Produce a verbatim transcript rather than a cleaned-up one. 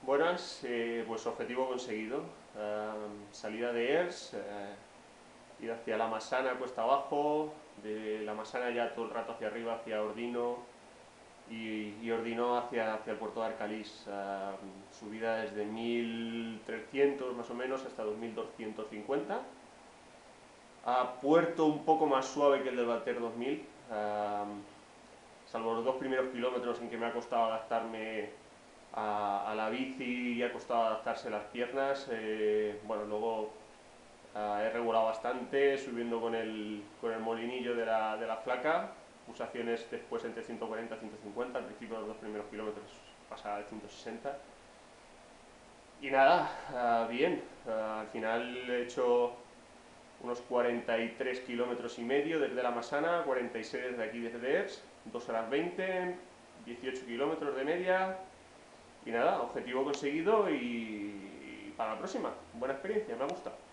Buenas, eh, pues objetivo conseguido. Eh, salida de ERS, eh, ir hacia la Masana cuesta abajo, de la Masana ya todo el rato hacia arriba, hacia Ordino, y, y Ordino hacia, hacia el puerto de Arcalís. Eh, subida desde mil trescientos más o menos hasta dos mil doscientos cincuenta. A puerto un poco más suave que el del Valter dos mil, eh, salvo los dos primeros kilómetros en que me ha costado adaptarme a, a la bici y ha costado adaptarse las piernas. Eh, bueno, luego uh, he regulado bastante, subiendo con el, con el molinillo de la, de la flaca, pulsaciones después entre ciento cuarenta y ciento cincuenta, al principio de los dos primeros kilómetros pasaba de ciento sesenta. Y nada, uh, bien, uh, al final he hecho unos cuarenta y tres kilómetros y medio desde la Masana, cuarenta y seis desde aquí desde ERS, dos horas veinte, dieciocho kilómetros de media. Y nada, objetivo conseguido y para la próxima. Buena experiencia, me ha gustado.